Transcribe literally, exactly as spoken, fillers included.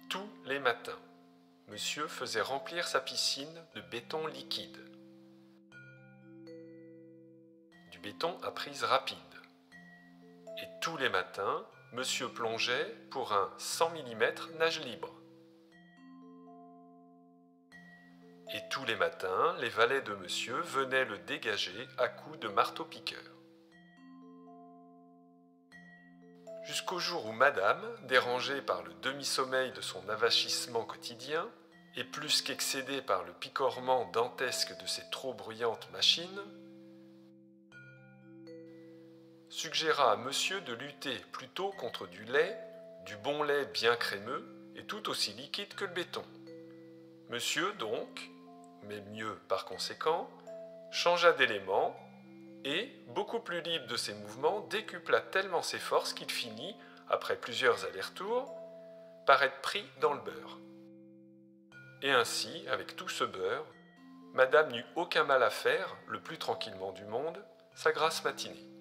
Tous les matins, monsieur faisait remplir sa piscine de béton liquide. Du béton à prise rapide. Et tous les matins, monsieur plongeait pour un cent millimètres nage libre. Et tous les matins, les valets de monsieur venaient le dégager à coups de marteau-piqueur. Jusqu'au jour où madame, dérangée par le demi-sommeil de son avachissement quotidien, et plus qu'excédée par le picorement dantesque de ces trop bruyantes machines, suggéra à monsieur de lutter plutôt contre du lait, du bon lait bien crémeux et tout aussi liquide que le béton. Monsieur donc, mais mieux par conséquent, changea d'élément et, beaucoup plus libre de ses mouvements, décupla tellement ses forces qu'il finit, après plusieurs allers-retours, par être pris dans le beurre. Et ainsi, avec tout ce beurre, madame n'eut aucun mal à faire, le plus tranquillement du monde, sa grasse matinée.